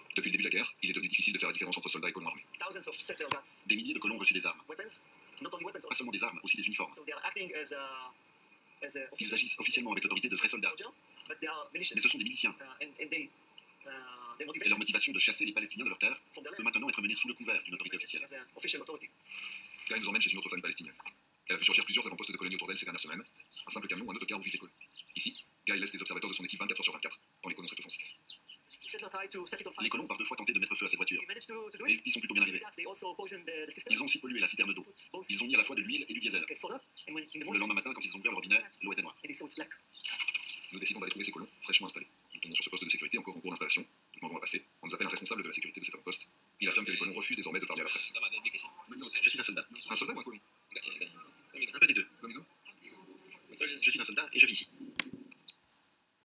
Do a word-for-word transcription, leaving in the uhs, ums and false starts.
Depuis le début de la guerre, il est devenu difficile de faire la différence entre soldats et colons armés. Thousands of settler guards, Des milliers de colons ont reçu des armes. weapons, not only weapons, Pas seulement des armes, aussi des uniformes. so they are acting as a, as a Ils official agissent officiellement avec l'autorité de vrais soldats. soldier, but they are militias, Mais ce sont des miliciens. uh, and, and they, uh, their Et motivation leur motivation de chasser les Palestiniens de leur terre from their peut land maintenant être menée sous le couvert d'une autorité officielle. as an official authority. Gaël nous emmène chez une autre famille palestinienne. Elle a vu surgir plusieurs avant-postes de colonies autour d'elle ces dernières semaines. Un simple camion ou un autocar où vivent les colons. Ici, Gaël laisse des observateurs de son équipe vingt-quatre heures sur vingt-quatre quand les colons sont offensifs. Settler tried to set it on fire. Les colons par deux fois tenté de mettre feu à cette voiture. They managed to, to do Et it. ils y sont plutôt bien arrivés. That they also poisoned the, the system. Ils ont aussi pollué la citerne d'eau. Put both Ils ont mis à la fois de l'huile et du diesel. okay, soda, and when in the Le morning, lendemain matin, quand ils ont ouvert le robinet, l'eau était noire. and they saw it's black. Nous décidons d'aller trouver ces colons, fraîchement